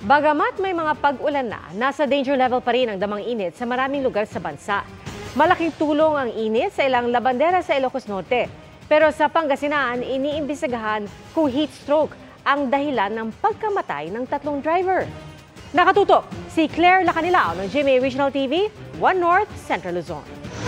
Bagamat may mga pag-ulan na, nasa danger level pa rin ang damang init sa maraming lugar sa bansa. Malaking tulong ang init sa ilang labandera sa Ilocos Norte. Pero sa Pangasinan, iniimbestigahan kung heat stroke ang dahilan ng pagkamatay ng 3 driver. Nakatutok si Claire Lacanilao ng GMA Regional TV, 1 North, Central Luzon.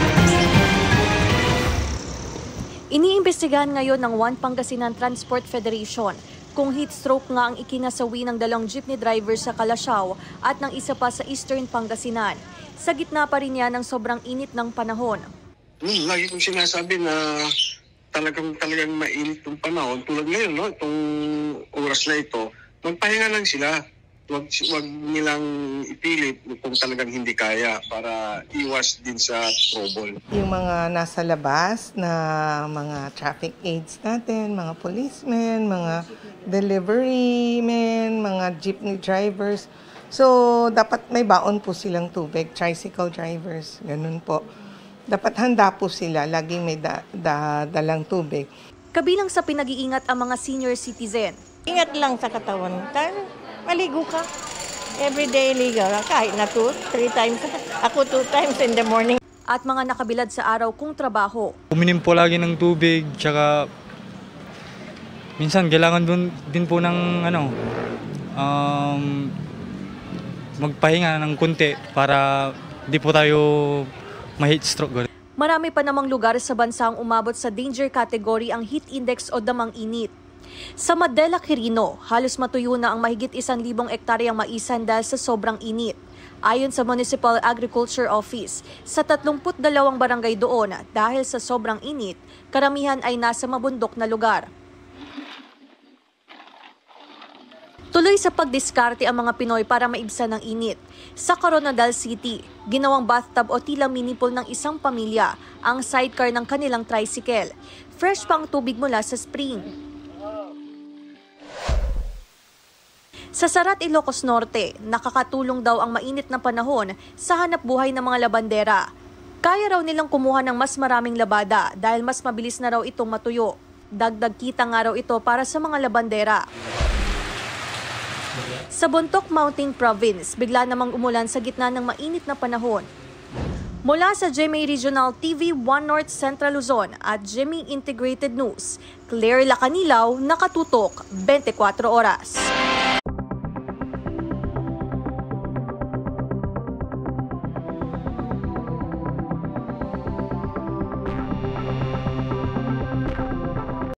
Iniimbestigahan ngayon ng 1 Pangasinan Transport Federation kung heat stroke nga ang ikinasawi ng 2 jeepney driver sa Calasiao at ng isa pa sa Eastern Pangasinan. Sa gitna pa rin yan ng sobrang init ng panahon. Lagi kong sinasabi na talagang mainit yung panahon. Tulad ngayon, no? Itong oras na ito, magpahinga lang sila. Wag nilang ipilit kung talagang hindi kaya para iwas din sa trouble. Yung mga nasa labas na mga traffic aids natin, mga policemen, mga delivery men, mga jeepney drivers. So, dapat may baon po silang tubig, tricycle drivers, ganun po. Dapat handa po sila, laging may dalang tubig. Kabilang sa pinag-iingat ang mga senior citizen. Ingat lang sa katawan. Maligo ka. Everyday ligo. Kahit na 2-3 times. Ako 2 times in the morning. At mga nakabilad sa araw kung trabaho. Uminom po lagi ng tubig, tsaka minsan kailangan din po ng magpahinga ng kunti para di po tayo ma-heat stroke. Marami pa namang lugar sa bansa ang umabot sa danger category ang heat index o damang init. Sa Madela, Quirino, halos matuyo na ang mahigit 1,000 ektaryang maisan dahil sa sobrang init. Ayon sa Municipal Agriculture Office, sa 32 barangay doon dahil sa sobrang init, karamihan ay nasa mabundok na lugar. Tuloy sa pagdiskarte ang mga Pinoy para maibsan ng init. Sa Coronadal City, ginawang bathtub o tila mini pool ng isang pamilya ang sidecar ng kanilang tricycle. Fresh pa ang tubig mula sa spring. Sa Sarat, Ilocos Norte, nakakatulong daw ang mainit na panahon sa hanap buhay ng mga labandera. Kaya raw nilang kumuha ng mas maraming labada dahil mas mabilis na raw itong matuyo. Dagdag kita nga raw ito para sa mga labandera. Sa Bontoc Mountain Province, bigla namang umulan sa gitna ng mainit na panahon. Mula sa GMA Regional TV 1 North Central Luzon at GMA Integrated News, Claire Lacanilao, nakatutok 24 oras.